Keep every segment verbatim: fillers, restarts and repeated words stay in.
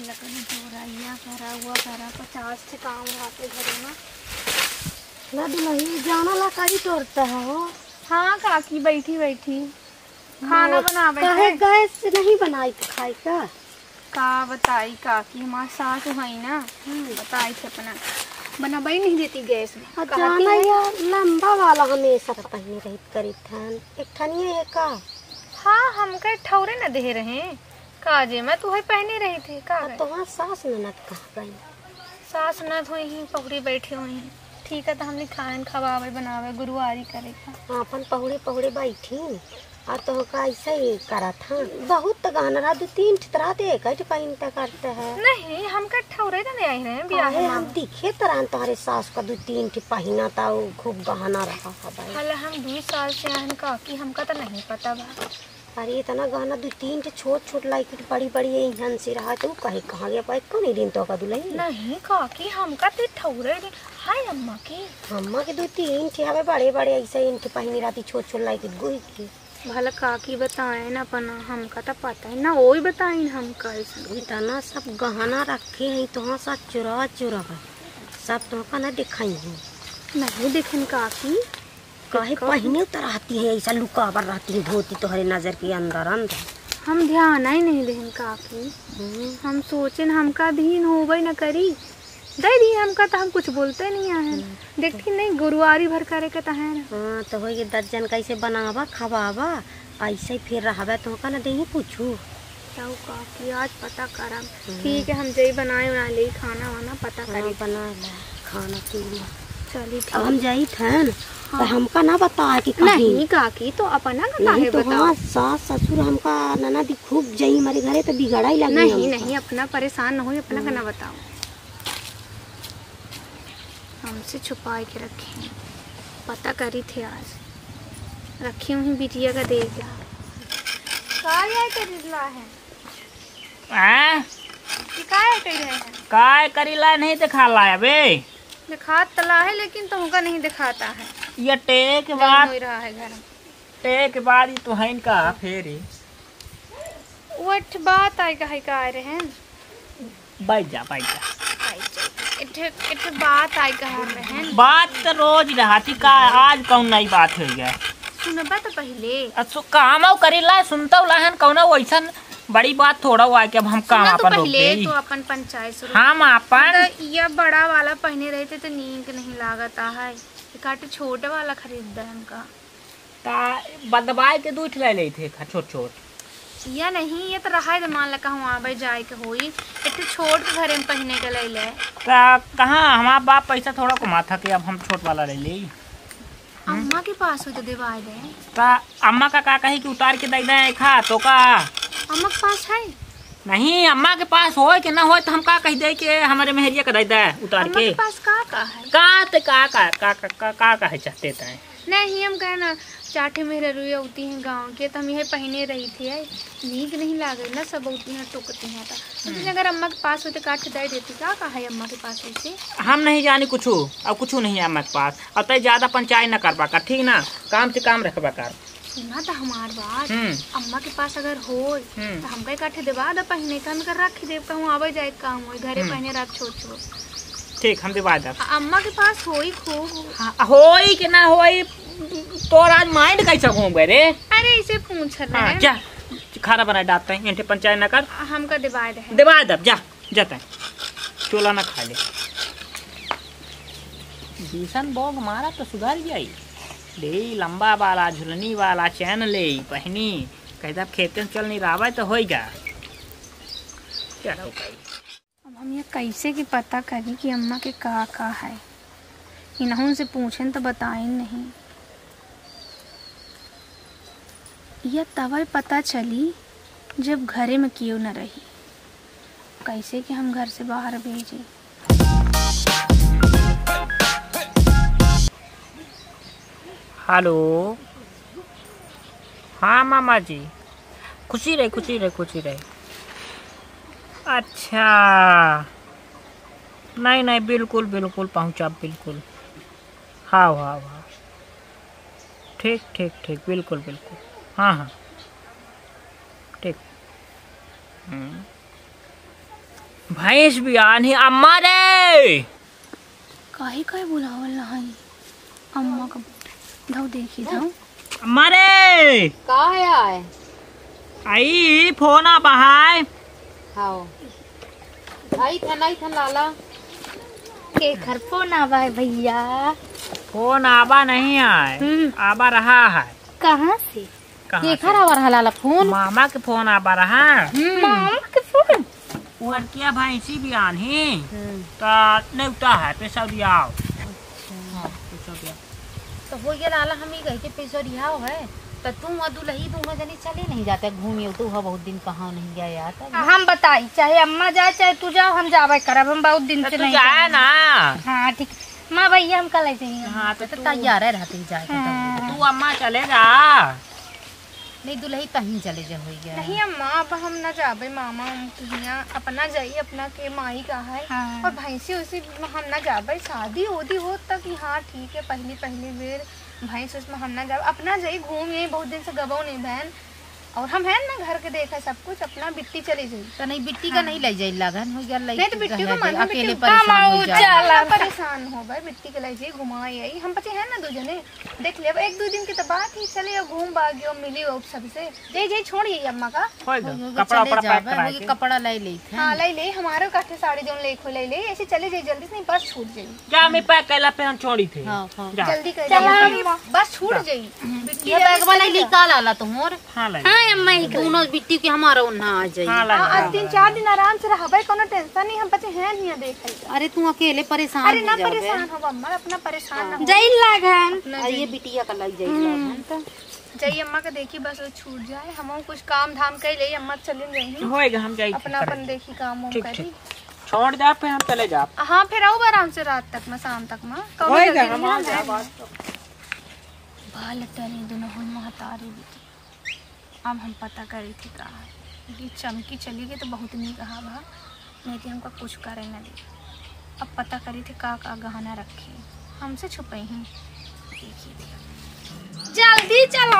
लगन जोरैया करा हुआ करा पचास से काम रहते घरे में। ना दुल्ही जाना ला करी तोड़ता है हो। हाँ काकी बैठी बैठी खाना बना बैठे। काहे गैस नहीं बनाई तो खाई का का बताई काकी हमारे सास हुई ना बताई थे अपना बनाई नहीं देती गैस में। जाना यार लंबा वाला हमेशा तो पहने रही करी थन एक ठनिए है का। हाँ हम कहे ठौरे न दे रहे काजे मैं तुम्हें पहने रही थी का तो वहाँ सास ननद कहाँ गई। सास ननद हुई ही पकड़ी बैठी हुई हैं। ठीक है तो हमने खान खवावे बनावे गुरुवारी करेगा। अपन पहुड़े पहुड़े बैठी और तो का ऐसा ही करा था बहुत तो गाना रहा दो तीन तरह दे कट पहनता करते है। नहीं हम का ठौरे तो नहीं आई रहे ब्याह में हम दिखे तरह तुम्हारे सास का दो तीन ठी पहना था वो खूब गहना रहा है। हाल हम दो साल से आन का कि हमका तो नहीं पता बा। अरे इतना गहना दो तीन ठी छोट छोट लाइक बड़ी बड़ी यहाँ से रहा तो कहीं कहाँ गया पाई कौन दिन तो का दुल्हन नहीं का कि हमका तो ठौरे दिन हाय अम्मा की अम्मा के दो तीन ठी हमें बड़े बड़े ऐसे इनके पहनी रहती छोट छोट लाइक गुई की भला काकी बताए ना अपना हमका तो पता है ना वही बताए हमका इतना सब गहना रखे हैं तो हाँ सब चुरा चुरा सब तो का ना दिखाई है नहीं देखे काकी कहे पहने तो रहती है ऐसा लुकावर रहती है धोती तुम्हारे नजर के अंदर अंदर हम ध्यान ही नहीं देन काकी। हम सोचे हमका धीन होवे न करी दे दी हमका तो हम कुछ बोलते नहीं है देखती नहीं गुरुवारी भर करे के तो है। हाँ तो वही दर्जन कैसे बनावा खवावा ऐसे फिर रहा तो का ना दे पूछू जाओ काकी आज पता करम। ठीक है हम जई बनाए बना ले खाना वाना पता करे बना ले खाना पीना चलिए अब हम जाई थन तो हमका ना बता कि नहीं काकी तो अपना ना नहीं तो हाँ सास ससुर हमका नना दी खूब जाई हमारे घरे तो बिगड़ा ही लगी नहीं नहीं अपना परेशान न हो अपना का ना बताओ हमसे छुपा के रखे पता करी थे आज रखी हूँ बिटिया का देख क्या करीला है आ? काय करी है काय करीला नहीं दिखा लाया बे दिखा तला है लेकिन तुमका नहीं दिखाता है ये टे के बाद हो रहा है घर टे के बाद ही तो है इनका फिर वट बात आई का है का आ रहे हैं बैठ जा बैठ जा इठे इठे बात आई का रहे हैं बात तो रोज रहती का आज कौन नई बात हो गया सुनबा तो पहले अच्छा काम करीला सुनता लाहन कौन वैसा बड़ी बात थोड़ा हुआ कि अब हम कहाँ तो पहले तो अपन पंचायत शुरू हम अपन तो ये बड़ा वाला पहने रहे थे तो नींद नहीं लागता है काटे छोटे वाला खरीदा है हमका ता बदबाई के दूठ ले ले थे छोट छोट या नहीं ये तो रहा है मान लगा हूँ आवे जाए के होई इतने छोट के घरे में पहने के ले ले ता कहाँ हमारा बाप पैसा थोड़ा कमा था कि अब हम छोट वाला ले ले अम्मा के पास हो तो दिवाए दे ता अम्मा का का कही कि उतार के दे दे खा तो का अम्मा के पास है नहीं अम्मा के पास हो कि ना हो तो हम का कह दे कि हमारे मेहरिया का दे दे उतार अम्मा के के पास का का है का ते का का का का का का है चाहते थे नहीं हम कहना चाटे मेरे रुई होती हैं गांव के तो हम यही पहने रही थी है नीक नहीं लागे ना सब होती हैं टोकती हैं तो तो अगर अम्मा के पास होते काट दे देती का का है अम्मा के पास वैसे हम नहीं जाने कुछ अब कुछ नहीं है अम्मा के पास अब तय ज्यादा पंचायत न करवा कर ठीक ना काम से काम रखवा कर सुना तो हमार बात अम्मा के पास अगर हो तो हम कहीं काटे दिवा दे पहने का हम कर रख देव कहूँ आवे जाए काम हो घरे पहने रख छोट छोट ठीक हम दिवा दे अम्मा के पास होई खूब होई कि ना होई तो आज माइंड कैसे घूम रे अरे इसे पूछ रहे हैं जा खाना बना डालते हैं इनके पंचायत न कर हमका दिवा दे दिवा दे जा जाते हैं चोला ना खा ले भीषण बोग मारा तो सुधर जाई ले लंबा वाला झुलनी वाला चैन ले पहनी कहता खेतन चल नहीं रहा तो होएगा चलो अब हम ये कैसे की पता करी कि अम्मा के का का है इन्हों से पूछें तो बताएं नहीं यह तब पता चली जब घरे में क्यों न रही कैसे कि हम घर से बाहर भेजे हेलो हाँ मामा जी खुशी रहे खुशी रहे खुशी रहे अच्छा नहीं नहीं बिल्कुल बिल्कुल पहुँचा बिल्कुल हाँ हाँ हाँ ठीक ठीक ठीक बिल्कुल बिल्कुल हाँ हाँ ठीक भैंस भी आनी अम्मा रे काहे काहे बुलावल नहीं अम्मा का धाव देखी धाव अम्मा रे का है आए आई फोन आ बहाय हाओ आई था नहीं था लाला के घर फोन आवा है भैया फोन आबा नहीं आए हम्म। आबा रहा है कहाँ से कहाँ ये से? खरा वाला लाला फोन मामा के फोन आबा रहा मामा के फोन वो क्या भैंसी भी आनी तो नेवता है पैसा दियाओ तो हो गया लाला हम ही गए के पैसा रिहाओ है तो तू और दुलही दोनों जने चले नहीं जाते घूमियो तू हो बहुत दिन कहाँ नहीं गया यार तो हम बताई चाहे अम्मा जाए चाहे तू जाओ हम जावे करब हम बहुत दिन से तू नहीं जाए ना हाँ ठीक माँ भैया हम कल ऐसे ही हाँ तो तो तू तैयार है रहते ही जाए के तब। तू अम्मा चलेगा नहीं दुलही कहीं चले जा हो गया नहीं अम्मा अब हम न जाबे मामा यहाँ अपना जाइए अपना के माई का है हाँ। और भैंसी उसी हम न जाबे शादी होती हो तक हाँ ठीक है पहली पहली बेर भैंस उसमें हम न जाबे अपना जाइए घूम यही बहुत दिन से गबो नहीं बहन और हम है ना घर के देखा सब कुछ अपना बिट्टी चली जाई तो नहीं बिट्टी का नहीं ले जाए लगन हो गया नहीं तो बिट्टी को मन अकेले परेशान हो जाए परेशान हो गए बिट्टी के लाई जाइए घुमाई आई हम बचे हैं ना दो जने देख ले अब एक दो दिन की तो बात ही चले और घूम बागी और मिली और सबसे जय जय छोड़िए अम्मा का होएगा कपड़ा उपड़ा पैक करा के कपड़ा ले ले हाँ ले ले हमारे काठे साड़ी जो ले खो ले ले ऐसे चले जाइए जल्दी से नहीं बस छूट जाइए जा मैं पैक कैला पे हम छोड़ी थे हाँ हाँ जा जल्दी कर जाइए बस छूट जाइए बिट्टी ये बैग वाला निकाल आला तुम और हाँ ले हाँ अम्मा ही दोनों बिट्टी के हमारा ना आ जाए हाँ ले आज तीन चार दिन आराम से रहा भाई कोनो टेंशन नहीं हम बचे हैं नहीं देख अरे तू अकेले परेशान अरे ना हो जाओगे परेशान हो अम्मा अपना परेशान ना हो जई लागन अरे ये बिटिया का लग जाई लागन तो जाइए अम्मा का देखी बस वो छूट जाए हम कुछ काम धाम कर ले अम्मा चले जाइए होएगा हम जाई अपना अपन देखी काम वाम ठीक करी ठीक छोड़ जा पे हम चले जा हाँ फिर आओ आराम से रात तक में शाम तक में कभी होएगा जल्दी हम नहीं आ ना जाए जाए। बात बाल टने दोनों हो महतारी बेटी अब हम पता करी थी कहा कि चमकी चली गई तो बहुत नहीं कहा भा नहीं थी हमको कुछ करे न दे अब पता करी थी का का गहना रखे हमसे छुपे ही देखी थी जल्दी चलो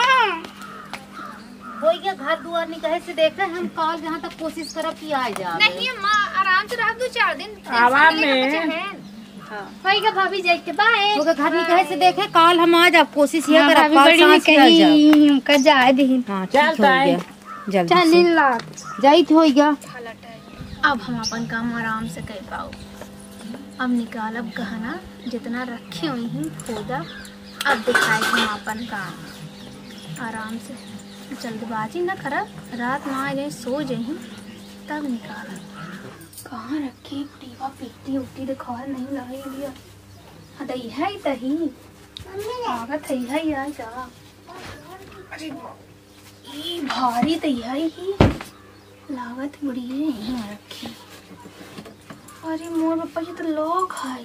हो गया घर दुआर नहीं कहे से देखे हम कल जहाँ तक कोशिश करब कि आ जा नहीं अम्मा आराम से रह दो चार दिन आवा में होएगा भाभी जाए के बाय तो घर नहीं कहे से देखे कल हम आ जा कोशिश ये हाँ, करब भाभी कल बड़ी सांझ के आ जा कहीं हमका जाए दी हां चल ठीक हो गया जल्दी चल से लाख जाइत हो गया अब हम अपन काम आराम से कर पाओ अब निकालब गहना जितना रखे हुई ही खोदा अब दिखाए हम अपन काम आराम से जल्दबाजी न करब रात में आ जाए सो जाए तब निकालब कहाँ रखी टीवा पीटी उटी देखो नहीं लगे लिया हाँ दही है दही लागत है है यार जा अरे ये भारी दही है ही लागत बड़ी है यहाँ रखी अरे मोर पापा जी तो लोग है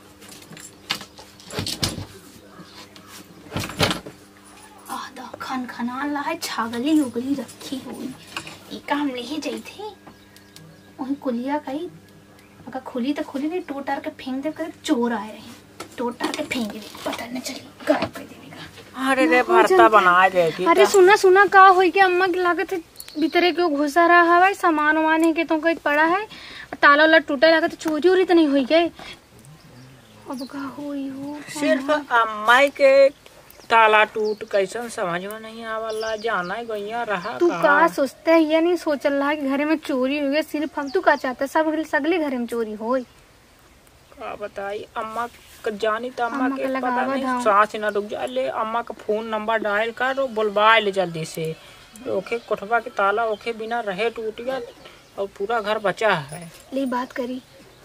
आधा खन खना ला है छागली उगली रखी हुई ये काम नहीं जाई थी वही कुलिया कही अगर खुली तो खुली नहीं टोटार के फेंक दे कर चोर आए रहे टोटार के फेंक दे पता नहीं चली गायब कर देगा अरे रे भरता बना दे थी अरे सुना सुना का होई के अम्मा की लागत है भीतरे क्यों घुसा रहा है सामान वामान है के तो कहीं पड़ा है ताला वाला टूटा लगा तो चोरी उरी तो नहीं हुई गए अब का हुई हो सिर्फ अम्मा के ताला टूट कैसन समझ में नहीं आवला जाना ही गैया रहा तू कहाँ। का सोचते है ये नहीं सोचल रहा कि घर में चोरी हो गई सिर्फ हम तू का चाहता सब सगले घर में चोरी होई का बताई अम्मा का जानी तो अम्मा अम्मा के के पता लगावा नहीं धाम। सांस न रुक जा ले अम्मा का फोन नंबर डायल कर और बुलवा ले जल्दी से ओके कोठवा के ताला ओके बिना रहे टूट गया और पूरा घर बचा है ले बात करी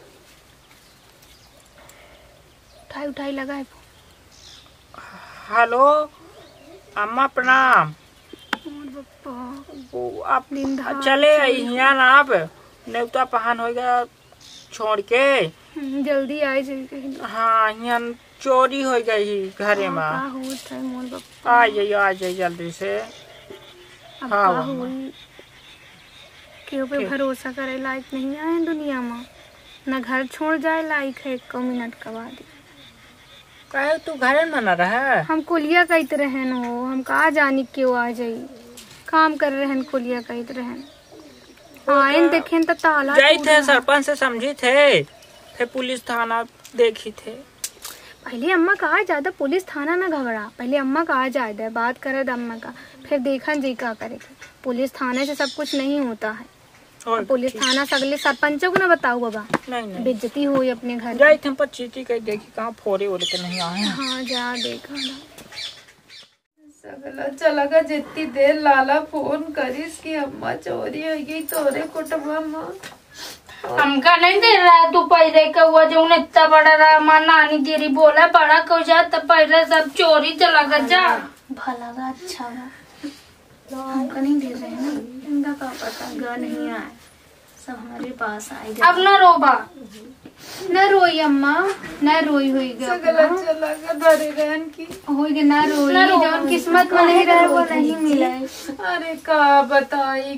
उठाई उठाई लगा है हेलो अम्मा प्रणाम और बप्पा वो आप दिन दहाड़ चले यहाँ ना आप नेवता पहन हो गया छोड़ के हम्म, जल्दी आए जल्दी हाँ यहाँ चोरी हो गई घरे में का होत है मोर बप्पा आ जाइए आ जाइए जल्दी से अब हाँ, का हाँ। होई केहू पे ठीक। भरोसा करे लायक नहीं आए दुनिया में न घर छोड़ जाए लायक है एक मिनट का बाद कहे तू घरे में न रहे हम कुलिया कहते रहन हो हम कहा जानी क्यों आ जाई काम कर रहन कुलिया कहते रहन आयन देखें तो ताला जाई टूट थे रहा। सरपंच से समझी थे फिर पुलिस थाना देखी थे। पहले अम्मा कहा ज्यादा पुलिस थाना ना घबरा, पहले अम्मा कहा जाए बात करे अम्मा का, फिर देखा जी का करेगा। पुलिस थाने से सब कुछ नहीं होता है। और पुलिस थाना से अगले सरपंचों को ना बताओ बाबा, नहीं नहीं बेइज्जती हुई अपने घर जाई की। थे पर चीटी कहीं देखी कहाँ फोड़े ओरे तो नहीं आए हैं। हाँ जा देखा ना। सगला चलगा जितनी देर लाला फोन करिस कि अम्मा चोरी हो गई तोरे कुटुंबा माँ। हमका नहीं दे रहा तू पैरे का हुआ जो उन्हें इतना बड़ा रहा माँ नानी तेरी बोला बड़ा को जा तब पैरे सब चोरी चला कर जा भला गा अच्छा गा, हमका नहीं दे रहे हैं ना, इनका का पता गा नहीं आए, सब हमारे पास आएगा। अब न रोबा न रोई अम्मा, न रोई होइगा, सगला चलगा धरे रहन की। होइगा न रोई, न रोई। जौन किस्मत में नहीं रहे वो नहीं मिला है। अरे का बताई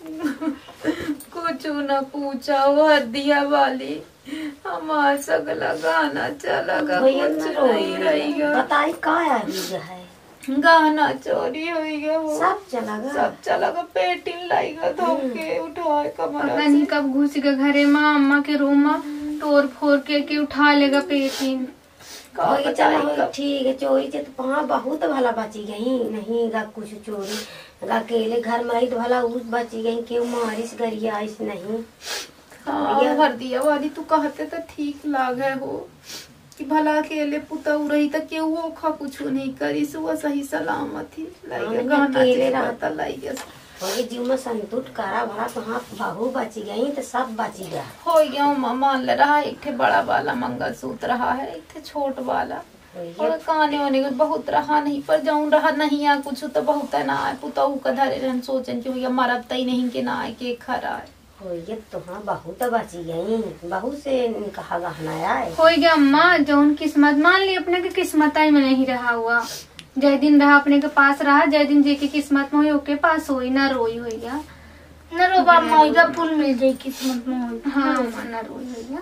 कुछ न पूछा वो हदिया वाली हमार सगला गाना चलगा भैया कुछ ना नहीं रही रोई, बताई का आगी है गाना चोरी हो गया वो सब चला गया। सब चला गया पेटिन लाइगा धोके उठाए कमरा पता नहीं कब घुस गया घरे माँ, अम्मा के रूम में तोड़ फोड़ के, के उठा लेगा पेटीन। का होई बताई चला कब ठीक है चोरी से तो वहाँ बहुत भला बची गई नहीं गा कुछ चोरी गा अकेले घर में रही तो भला उस बची गई क्यों मारिस गरियाइस नहीं। हाँ हरदिया वाली तू कहते तो ठीक लागे हो कि भला अकेले पुतऊ रही तो केहू ओखा कुछ नहीं करी सुबह सही सलामत ही लाइगे हाँ, गाना अकेले जे रहा। पता लाइगे होगी जीव में संतुट करा भला तो हाँ बहू बची गई तो सब बची गया। हो गया मान ले रहा एक ठे बड़ा वाला मंगलसूत्र रहा है एक ठे छोट वाला और काने वाने को बहुत रहा नहीं पर जाऊं रहा नहीं आ कुछ तो बहुत है ना आए पुतऊ का धरे रहन सोचन कि भैया मरब तई नहीं के ना आए के खरा है होइए तो हाँ बहू तो बची गई बहू से कहा गहना आए हो गया अम्मा, जौन किस्मत मान ली अपने के किस्मत में नहीं रहा हुआ, जय दिन रहा अपने के पास रहा, जय दिन जे की किस्मत में हुई ओके पास होई ना रोई हो गया। न रोबा मौजा फूल मिल जाये किस्मत में होई। हाँ अम्मा ना रोई हो गया।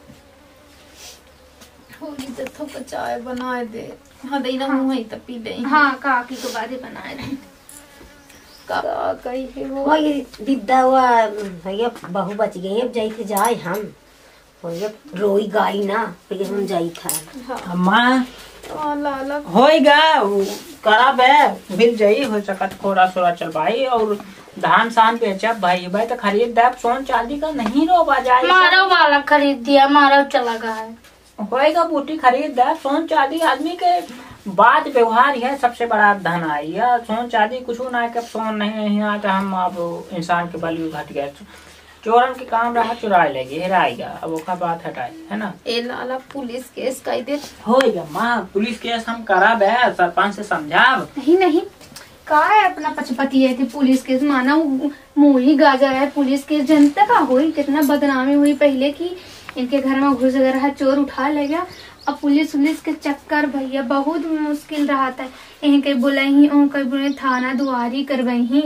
होगी तो थोक चाय बनाए दे हाँ दई ना मुँह ही तो पी ले हाँ काकी को बादे बनाए थे। का कही है वो होइए दिद्दा हुआ भैया बहू बच गई अब जाई थे जाए हम होइए रोई गाई ना फिर हम जाई था अम्मा हाँ लाला होएगा करा बे मिल जाई हो सकत थोड़ा थोड़ा चलवाई और धान सान बेचब भाई भाई तो खरीद दे सोन चांदी का नहीं रो बाजाई मारो वाला खरीद दिया मारो चला गया है। होएगा बूटी खरीद दे सोन चांदी आदमी के बात व्यवहार है सबसे बड़ा धन आई है सोन चांदी कुछ ना कब सोन नहीं है आता हम अब इंसान के बलि घट गए चोरन के काम रहा चुराए लेगी हेराएगा अब ओका बात हटाई है ना। ए लाला पुलिस केस कही दे होएगा माँ पुलिस केस हम करा बे सरपंच से समझाब नहीं नहीं का है अपना पचपति है थे पुलिस केस माना मुही गाजर है पुलिस केस जनता का हुई कितना बदनामी हुई पहले की इनके घर में घुस गया चोर उठा ले गया। अब पुलिस पुलिस के चक्कर भैया बहुत मुश्किल रहा था, यहीं कहीं बुलाई कहीं बुलाई थाना दुआरी करवाई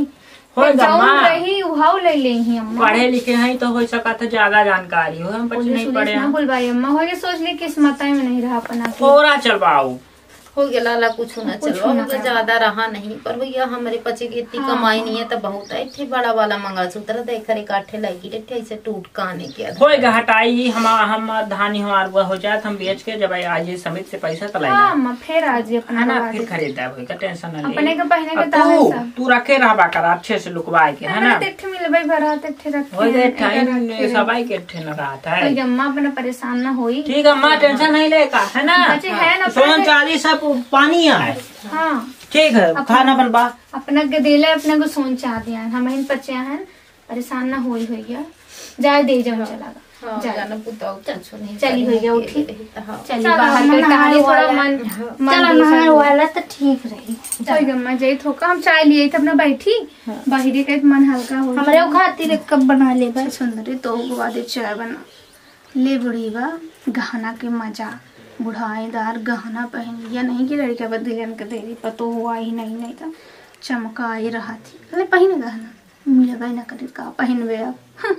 रही उहाव ले ले अम्मा। पढ़े लिखे हैं तो हो सका था ज्यादा जानकारी हो हम बच्चे नहीं पढ़े ना बुलवाई अम्मा हो गया सोच ली किस्मत में नहीं रहा अपना थोड़ा चलवाओ हो गया लाला कुछ ना कुछ चलो ना हो गया ज्यादा रहा नहीं पर भैया हमारे पचे की इतनी कमाई नहीं है तो बहुत है इतने बड़ा वाला मंगलसूत्र देख कर इकट्ठे लगी रे ऐसे टूट काने के होएगा हटाई हम हम धानी हमार वो हो जाए हम बेच के जब आज ये समित से पैसा तो हाँ अम्मा फिर आज अपना है ना लगा फिर दे। खरीदा होएगा टेंशन ना ले अपने के पहने के अब ताहे तू सब तू रखे रहबा कर अच्छे से लुकवाए के है ना तिट्ठे मिलबे भरा तिट्ठे रखे हो गए हैं, टाइम रखे हैं। सबाई के ठे न रहा था कोई अम्मा अपना परेशान ना होई। ठीक है माँ टेंशन नहीं लेगा है ना बच्चे है ना सोन अपने- चांदी सब पानी है हाँ ठीक है खाना बनवा अपना के देले अपना को सोन चाह दिया हम इन बच्चे हैं परेशान ना होई होई गया जाए दे जाओ चला हाँ जाए जाना पुताओ कुछ नहीं चली हुई है उठी हाँ चली चलो, बाहर मन के कहानी थोड़ा वाला। मन चलो मन नहाने वाला तो ठीक रही कोई गम्मा जाई थोका हम चाय लिए थे अपना बैठी बाहरी का मन हल्का हो हमारे वो खातिर कब बना ले बा सुंदरी तो बाद चाय बना ले बुढ़ी बा गहना के मजा बुढ़ाईदार गहना पहन लिया नहीं कि लड़किया बदलन के देरी पतो हुआ ही नहीं नहीं था चमका ही रहा थी अरे पहन गहना मिलबे न करे का पहनबे अब हाँ।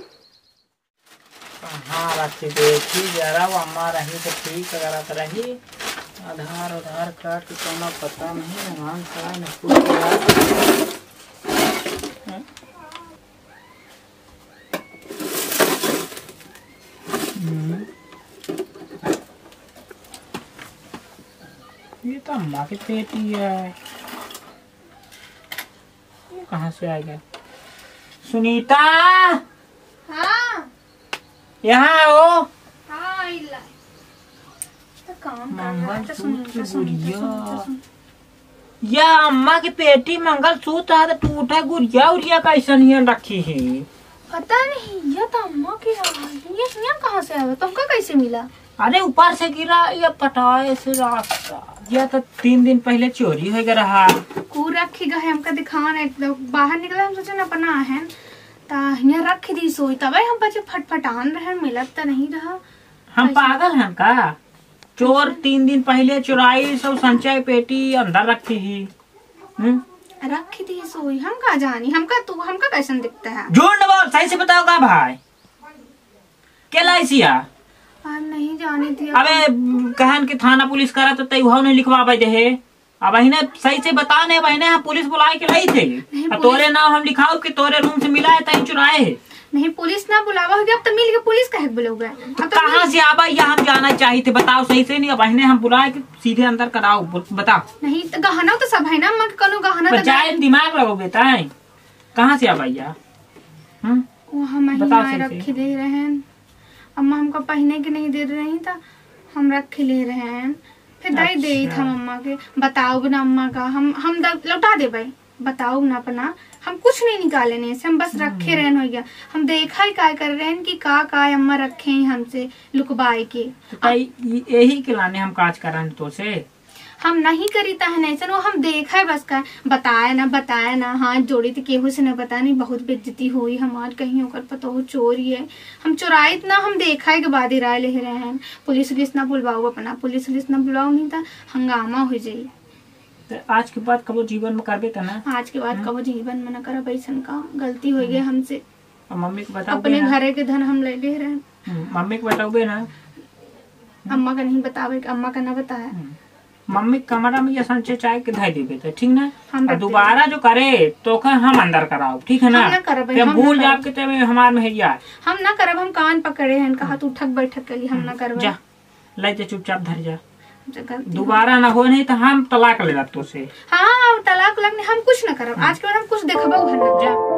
हाँ रखी देखी जरा वो अम्मा रही तो ठीक करत रही आधार उधार कार्ड के कोनो पता नहीं नाम का न कुछ ये तो अम्मा की पेटी है, ये कहाँ से आ गया? सुनीता, हाँ यहाँ आओ। हाँ इला तो काम कर रहा है मंगल तो सूत्र सुन गुड़िया, या अम्मा की पेटी मंगल सूत्र है तो टूटा गुड़िया उड़िया कैसन ही रखी है? पता नहीं, ये तो अम्मा की आवाज है। ये यहाँ कहाँ से आया? तुमको कैसे मिला? अरे ऊपर से गिरा, ये पटाए से रास्ता। यह तो तीन दिन पहले चोरी हो गया रहा। कू रखी गए हमका दिखाना एक दो बाहर निकला, हम सोचे न अपना है ता यहाँ रख दी सोई, तब हम बच्चे फटफटान रहे, मिलत तो नहीं रहा। हम पागल हैं का? चोर तीन दिन पहले चुराई सब संचय पेटी अंदर रखी ही। हम्म? रखी थी सोई, हम कहा जानी, हमका तू हमका कैसन दिखता है? झूठ न बोल, सही से बताओ का भाई क्या लाइसिया? हम नहीं जानी थी। अबे कहन के थाना पुलिस करा तो तय नहीं लिखवा दे है। अब बहने सही से बता ने बहने हम पुलिस बुलाए के लाई थे, पुलिस- तोरे नाम हम लिखाओ कि तोरे रूम से मिला है तय चुराए है। नहीं पुलिस ना बुलावा हो गया, अब तो मिल के पुलिस कहे बुलोगे? तो कहाँ से आबा या हम जाना चाहिए थे, बताओ सही से। नहीं बहने हम बुलाए कि सीधे अंदर कराओ, बताओ। नहीं तो गहना तो सब है ना, अम्मा कनो गहना तो बचाए दिमाग लगो बेटा, कहाँ से आबा या? हम्म? वो हम बताओ ही सही रख से। ले रहे हैं। अम्मा हमको पहने के नहीं दे रही था, हम रख ले रहे हैं, फिर दे दे अच्छा। था अम्मा के। बताओ ना अम्मा का, हम हम द- लौटा दे भाई, बताओ ना अपना। हम कुछ नहीं निकाले नहीं से, हम बस रखे रहन हो गया। हम देखा ही काय कर रहे हैं कि का का अम्मा रखे हैं हमसे लुकबाए के। तो तय यही के लाने हम काज कराने तो से हम नहीं करी था नहीं वो हम देखा है बस का, बताया ना बताया ना, हाथ जोड़ी थी केहू से न पता नहीं, बहुत बेइज्जती हुई हमार, कहीं होकर पता हो चोरी है। हम चुराए ना, हम देखा है के बाद ही राय ले रहे हैं। पुलिस उलिस ना बुलवाओ अपना, पुलिस उलिस ना बुलाओ, नहीं था हंगामा हो जाये। तो आज के बाद कबो जीवन में करबे त ना? आज के बाद कबो जीवन में न करा बैसन का, गलती हो गई हमसे। और मम्मी को बताओगे अपने ना? घरे के धन हम ले ले रहे हैं। हम्म, मम्मी को बताओगे ना? अम्मा का नहीं बतावे, अम्मा का ना बताया। मम्मी कमरा में ये संचय चाय के धाई देवे थे, ठीक ना? हम और रख दोबारा जो करे तो का हम अंदर कराओ, ठीक है ना? हम ना करब, जब हम ना भूल करब। जाप के तब हमार में है हम ना करब, हम कान पकड़े हैं, कहा तू उठक बैठक के लिए हम ना करब। जा ले जा चुपचाप धर जा, गलती दोबारा ना हो नहीं तो हम तलाक ले तो से। हाँ हाँ, तलाक लगने हम कुछ न करब। आज के बाद हम कुछ देखबो घर न। जा।